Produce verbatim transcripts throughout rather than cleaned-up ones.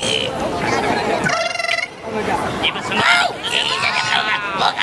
무슨 뭐가?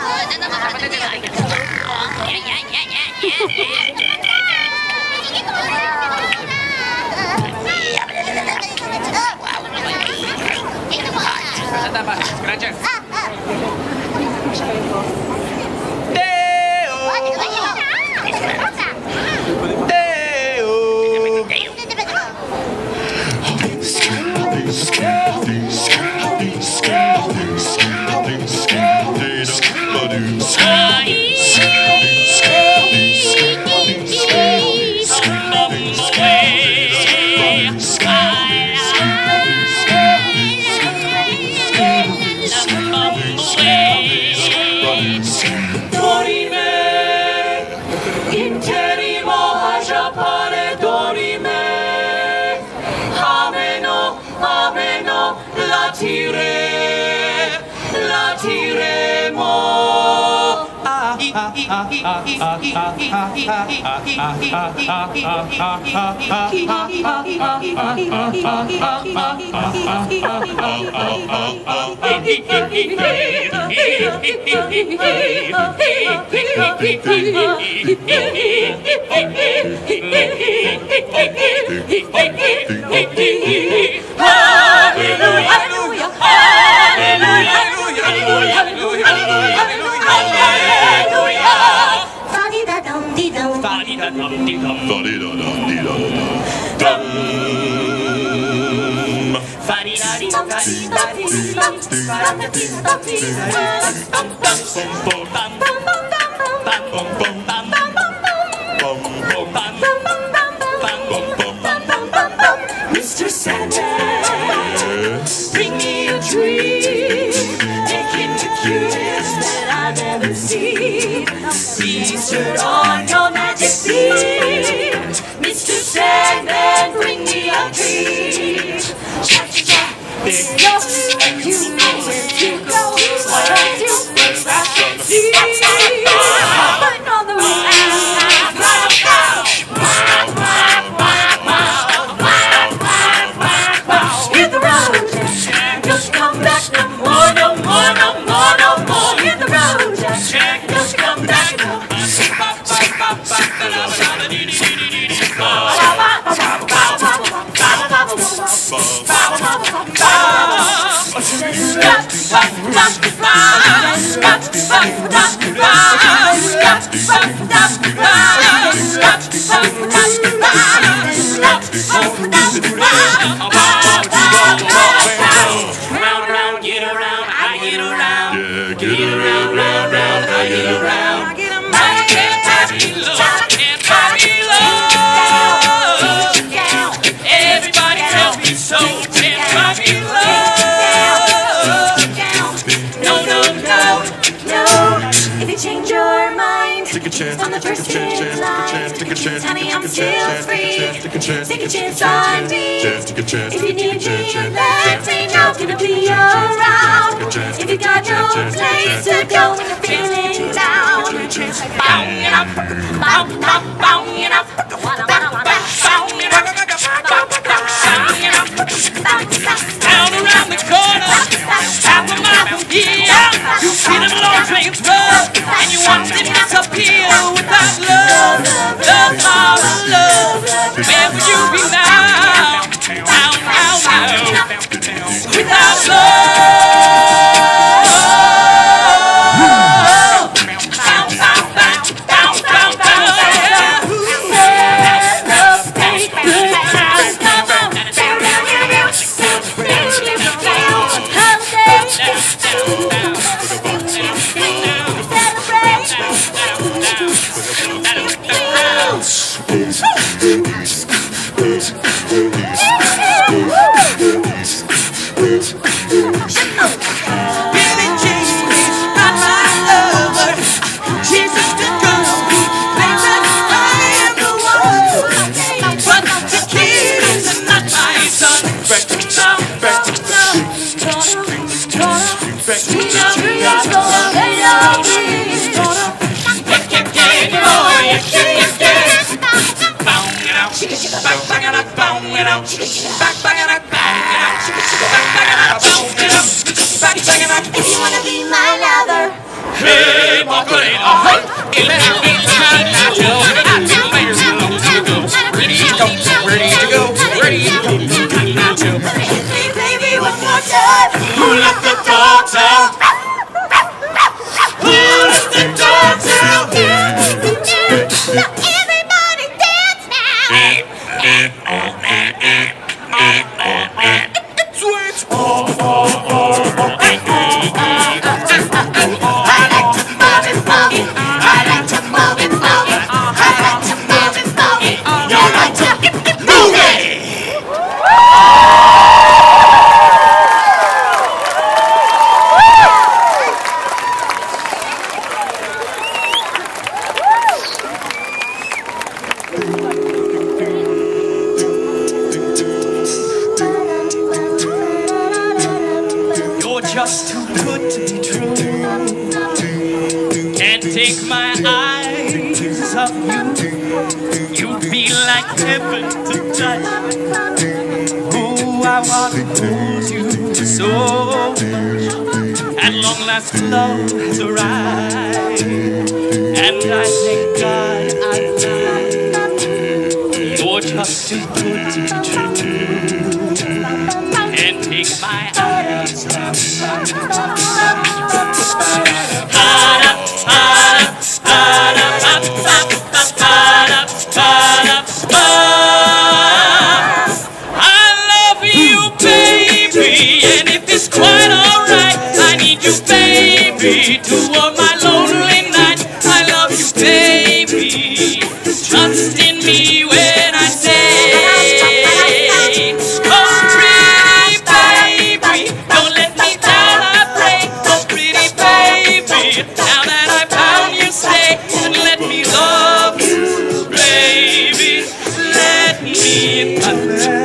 Latire, latiremo. Hallelujah, hallelujah, hallelujah, hallelujah. Fa-di-da-dum-dee-dum, fa-di-da-dum-dee-dum, fa-di-da-dum-dee-dum, Mister Sandman, bring me a tree. Take him to cutest that I've ever seen. Please turn on your magic beam. Mister Sandman, bring me a tree. Cha-cha-cha, there's nothing and you know where to go. Why don't you bring back the sea? Hopping on the roof. Hit the road, Jack. Just come back no more, no more, no more, no more. Hit the road, Jack. Just come back no more. Round, round, get around, I get around. Yeah, Get around, round, round, I get around. I can't have me love, can't have me love. Everybody tell me so, can't have me love. No, no, no, no. If you change your mind, take a chance, on the take a first chance, in chance, line, take a chance, honey, I'm take a still chance, free. take a chance, Take a chance on me. take a chance, If you need me, chance, let chance, me know. Gonna be around. If you got no place to go when you're feeling down, bowing up, bowing up, bowing up, bowing up, down around the corner, half a mile from here. You see them long trains run, and you watch them disappear without love, love, love, love. Where would you be now? Now, now, now, without love. Back, back, back, back, back, back, back, back, back, back, Who let the dogs out? Who let the dogs out? Everybody dance now. Switch. Oh, oh, oh, oh. You're just too good to be true. Can't take my eyes off you. You feel like heaven to touch. Oh, I want to hold you so much. At long last, love has arrived, and I thank God I'm alive. You're just too good to be true. Can't take my eyes off you. I love you, baby, and if it's quite alright, I need you, baby, to warm my lonely night. I love you, baby. Trust in me when I say, oh, pretty baby, don't let me down, I pray. Oh, pretty baby, now that I found you, stay and let me love you, baby. Let me.